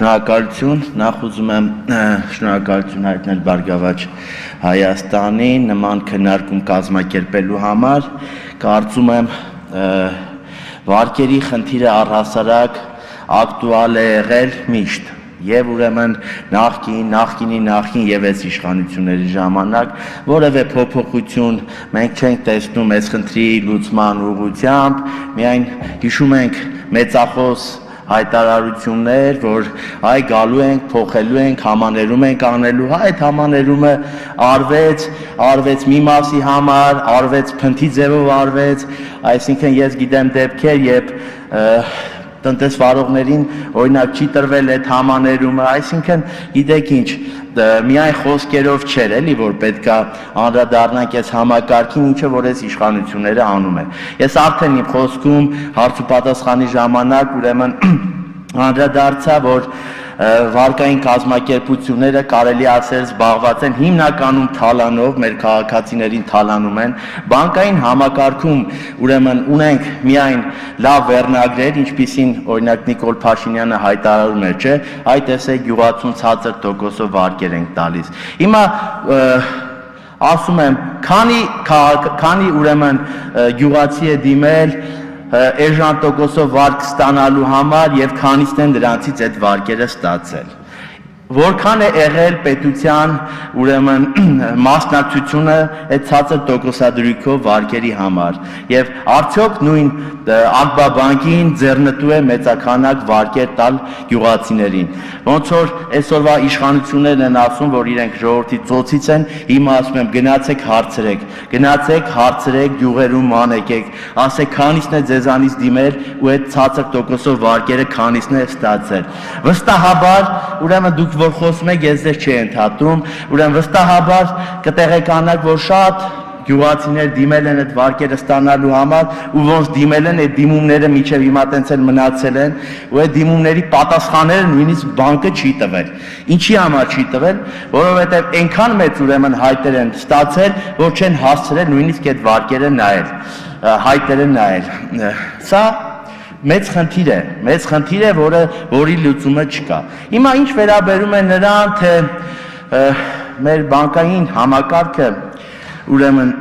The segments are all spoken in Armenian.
Շնորհակալություն, նախ ուզում եմ շնորհակալություն հայտնել Բարգավաճ Հայաստանին նման քննարկում կազմակերպելու համար, կարծում եմ վարկերի խնդիրը առհասարակ ակտուալ է եղել միշտ եւ ուրեմն նախկին եւ այս իշխանությունների ժամանակ որևէ փոփոխություն մենք չենք տեսնում այս խնդրի լուծման ուղղությամբ, միայն հիշում ենք մեծախոս հայտարարություններ, որ այ գալու ենք, փոխելու ենք, համաներում ենք անելու, այդ համաներումը արվեց մի մասի համար, արվեց փնթի ձևով արվեց, այսինքն ես գիտեմ դեպքեր, երբ տնտեսվարողներին օրինակ չի տրվել այդ համաներումը, այսինքն գիտեք ինչ, միայն խոսքերով չէր, էլի որ պետքա անդրադառնանք այս համակարգին, ինչը որ այս իշխանությունները անում են։ Ես արդեն իմ խոսքում հարց ու պատասխանի ժամանակ ուրեմն անդրադարձա, որ վարկային կազմակերպությունները կարելի ասել զբաղված են հիմնականում թալանով, մեր քաղաքացիներին թալանում են, բանկային համակարգում ուրեմն ունենք միայն լավ վերնագրեր, ինչպիսին օրինակ Նիկոլ Փաշինյանը հայտարարում էր, չէ, այ տեսեք գյուղացուն ցածր տոկոսով վարկեր ենք տալիս։ Հիմա ասում եմ, քանի ուրեմն գյուղացի է դիմել էժան տոկոսով վարկ ստանալու համար եւ քանիսն են դրանցից այդ վարկերը ստացել։ Որքան է եղել պետության ուրեմն մասնակցությունը այդ ցածր տոկոսադրույքով վարկերի համար եւ արդյոք նույն Ակբա բանկին ձեռնտու է մեծականակ վարկեր տալ գյուղացիներին։ Ոնց որ այսօրվա իշխանություններն են ասում, որ իրենք ժողովրդի ծոցից են, հիմա ասում եմ գնացեք հարցրեք գյուղերում մանեկեք, ասեք քանիսն է ձեզանից դիմել ու այդ ցածր տոկոսով վարկերը քանիսն է ստացել։ Վստահաբար ուրեմն դուք որ խոսում եք, ես ձեզ չի ընդհատում, ուրեմն վստահաբար կտեղեկանաք, որ շատ գյուղացիներ դիմել են այդ վարկերը ստանալու համար ու ոնց դիմել են, այդ դիմումները մինչև հիմա տենց էլ մնացել են ու այդ դիմումների պատասխանները նույնիսկ բանկը չի տվել։ Ինչի համար չի տվել, որովհետև այնքան մեծ ուրեմն հայտեր են ստացել, որ չեն հասցրել նույնիսկ այդ վարկերը նայել, հայտերը նայել։ Սա մեծ խնդիր է, որի լուծումը չկա։ Հիմա ինչ վերաբերում է նրան, թե մեր բանկային համակարգը ուրեմն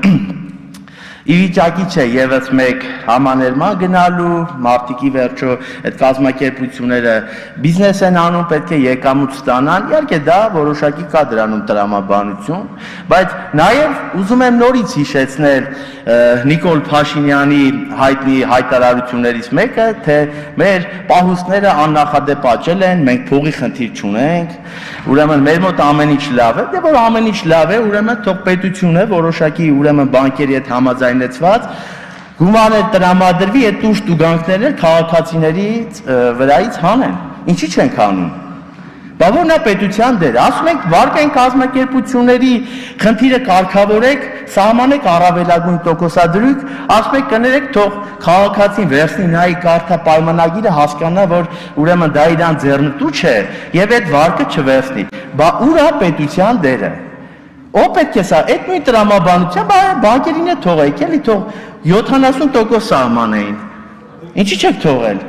ի վիճակի չէ եւս մեկ համաներման գնալու, մարդիկի վերջո այդ կազմակերպությունները բիզնես են անում, պետք է եկամուտ ստանան, իհարկե դա որոշակի կա դրանում տրամաբանություն, բայց նաեւ ուզում եմ նորից հիշեցնել Նիկոլ Փաշինյանի հայտնի հայտարարություններից մեկը, թե մեր պահուստները աննախադեպ աճել են, մենք փողի խնդիր չունենք, ուրեմն մեր մոտ ամեն ինչ լավ է, դե որ ամեն ինչ լավ է, ուրեմն թող պետությունը որոշակի ուրեմն բանկերի հետ համաձայնեցված գումարներ տրամադրվի, այդ ուշ տուգանքները քաղաքացիների վրայից հանեն։ Ինչի չենք անում։ Բա որն է պետության դերը։ Ասում ենք վարկային կազմակերպությունների խնդիրը կարգավորեք, սահմանեք առավելագույն տոկոսադրույք, ասում եք կներեք թող քաղաքացին վերցնի նայի կարթա պայմանագիրը հասկանա, որ ուրեմն դա իրան ձեռնտու չէ եւ այդ վարկը չվերցնի։ Բա ուր է պետության դերը։ Ո պետք է սա, այդ նույն տրամաբանությամբ բանկերին է թողեք, էլի թող 70% սահմանեին։ Ինչի՞ չեք թողել։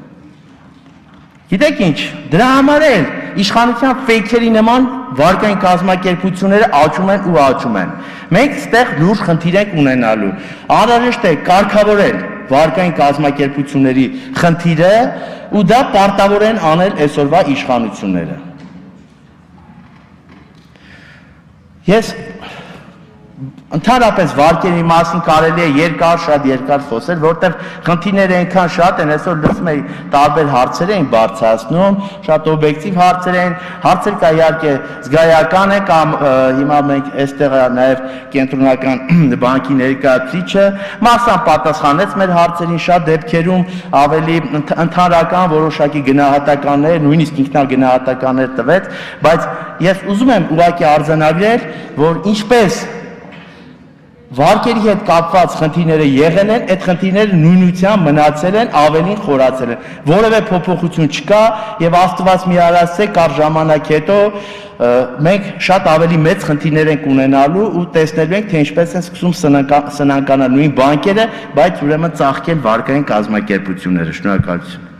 Գիտեք ինչ, դրա համար էլ իշխանության ֆեյքերի նման վարկային կազմակերպությունները աճում են ու աճում են։ Մենք ստեղ լուրջ խնդիր ենք ունենալու։ Անհրաժեշտ է կարգավորել վարկային կազմակերպությունների խնդիրը ու դա պարտավոր են անել այսօրվա իշխանությունները։ Ես ընդհանրապես վարկերի մասին կարելի է շատ երկար խոսել, որտեղ խնդիրները այնքան շատ են, այսօր լսում էի տարբեր հարցեր էին բարձրացնում, շատ օբյեկտիվ հարցեր են, հարցեր կա իհարկե զգայական է կամ հիմա մենք այստեղ նաև կենտրոնական բանկի ներկայացուցիչը մասամբ պատասխանեց մեր հարցերին, շատ դեպքերում ավելի ընդհանրական որոշակի գնահատականներ, նույնիսկ ինքնագնահատականներ տվեց, բայց ես ուզում եմ ուղղակի արձանագրել, որ ինչպես վարկերի հետ կապված խնդիրները եղել են, այդ խնդիրները նույնությամբ մնացել են, ավելին խորացել են։ Որևէ փոփոխություն չկա եւ Աստված մի արասե կար ժամանակ հետո մենք շատ ավելի մեծ խնդիրներ ենք ունենալու ու տեսնելու ենք, թե ինչպես են սկսում սնանկանալ նույն բանկերը, բայց ուրեմն ծաղկել վարկային կազմակերպությունները։ Շնորհակալություն։